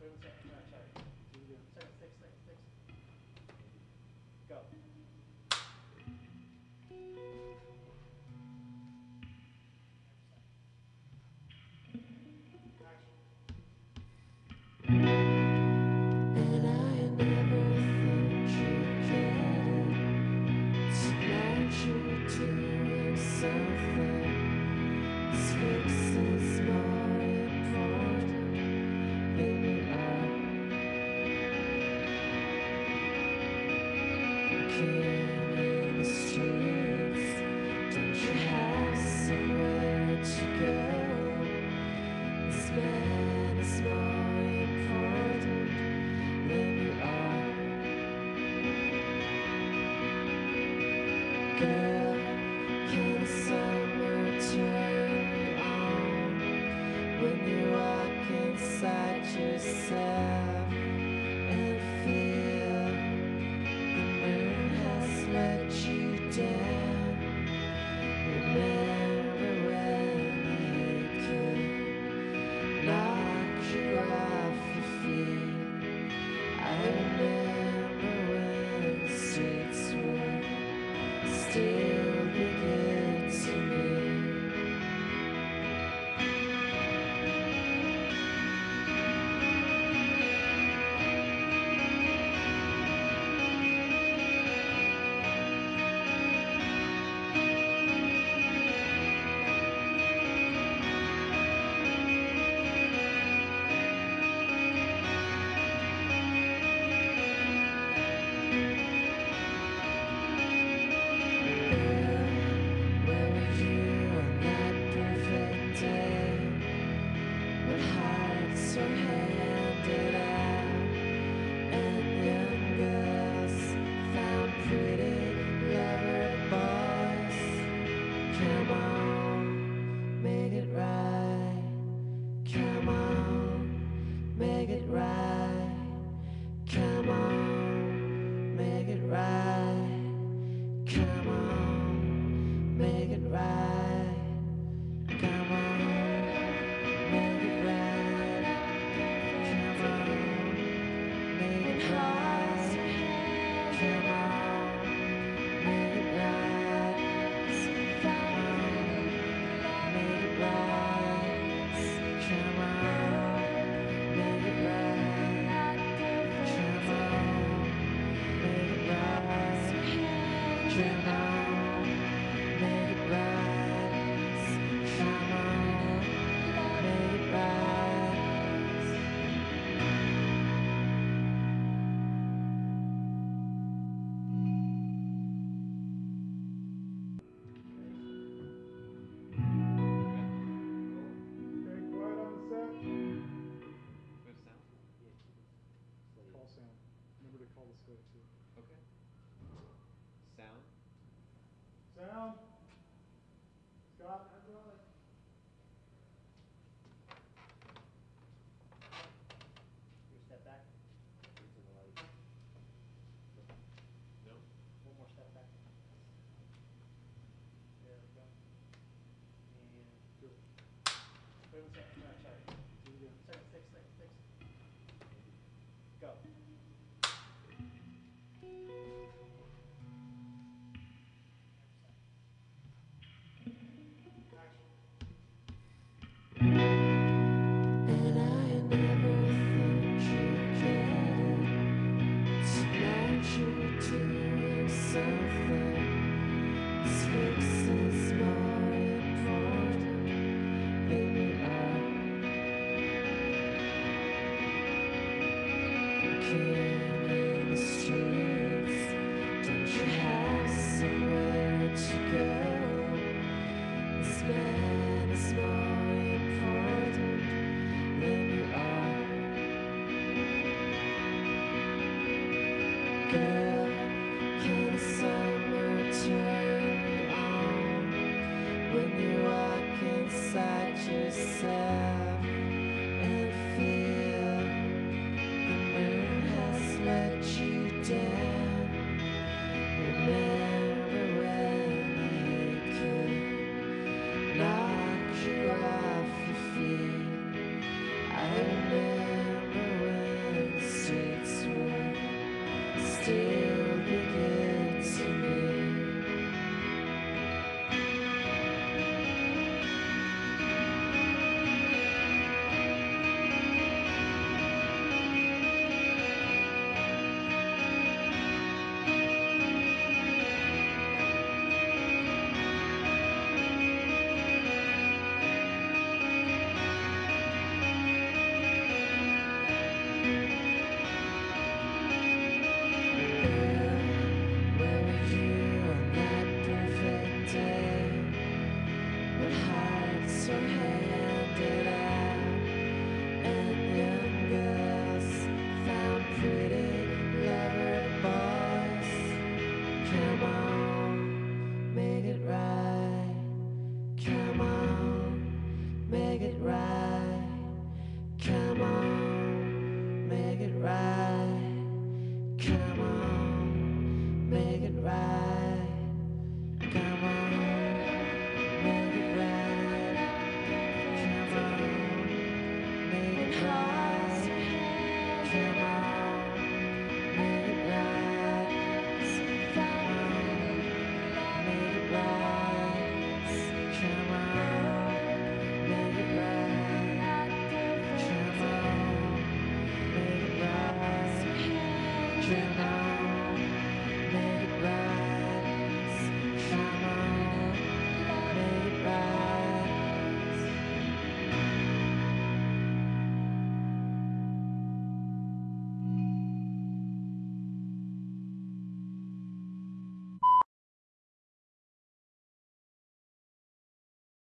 Wait 1 second. No, sorry. Second, fix. Go. Action. And I never thought you'd get it. Tonight you're doing something. This fix is more important than you are. Walking in the streets, don't you have somewhere to go? This man is more important than you are. Girl, can the summer turn you on when you walk inside yourself and feel the moon has let you down? Remember when he could knock you off your feet? I remember when the streets were still be good to me. Where were you on that perfect day when hearts were handed out and young girls found pretty lover boys? Come on, make it right. Come on, make it right. Come on, make it right. Come on, make it right. Come on, make it right. Come on, make it right. Come on, make it right. Come on, make it right. Come on, make it right. Come on, make it right. Come on, make it right. Come on, make it right. Very quiet on the set. Good sound? Call sound. Remember to call the scope too. Okay. Sound? Sound. Scott, hydraulic. You step back. Into the light. No? One more step back. There we go. And Do it. wait 1 second. No, sorry. Do it again. Second, fix. Go. Action. And I never thought you'd get it. Tonight you're doing something. This fix is more important than you are. Walking in the streets, don't you have somewhere to go? This man is more important than you are. Girl, can the summer turn you on when you walk inside yourself and feel the moon has let you down? Remember when he could knock you off your feet? I remember when are handed out, and young girls found pretty lover boys. Come on, make it right. Come on, make it right. Come on, make it right. Come on, make it right. Come on, make it right. Come on, make it right. Come on, make it right. Come on, make it right. Come on, make it right. Come on, make it right. Come on.